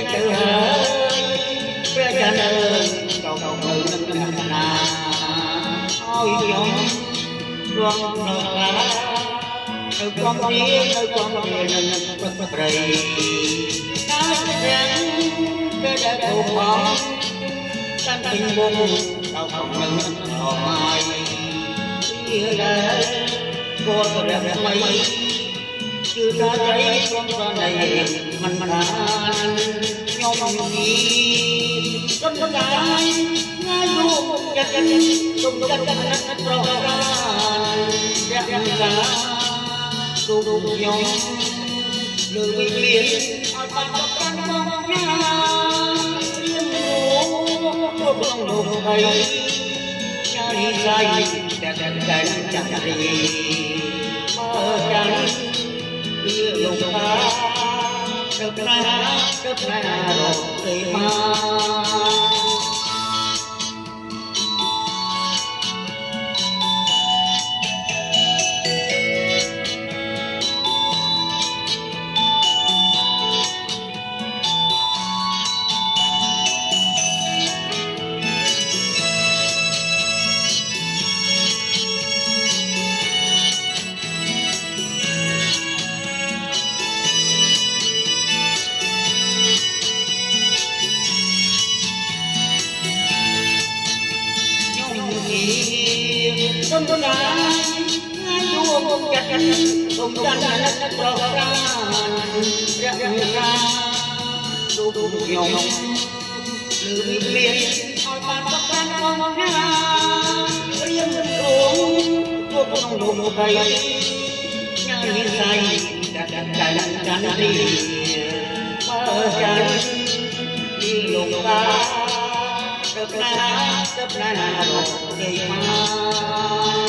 từ hơi ra cha ơn cầu cầu từ nâng nà ôi dòng con nợ lá từ con đi nâng bất bầy nói rằng cái đã thuộc họ tan tình buồn cầu cầu nâng hò mai như là cô đẹp mây chưa ta thấy con này mình than nhom nhì con gái ngay luôn chặt cùng chặt rõ ràng đẹp ra cùng nhau lừa mình liền ở bên trong con nhà riêng ngủ con đồ thầy nhà đi dài đẹp chặt đi mơ trắng yêu ta đập ra rồi mà con gái ngay luôn cùng chặt cùng chặt rõ ràng ra đủ nhau lừa mình liền hỏi bạn con nhà riêng luôn con đồ thầy nhà đi dài chặt đi mơ trắng đi lùng ta đập ra rồi mà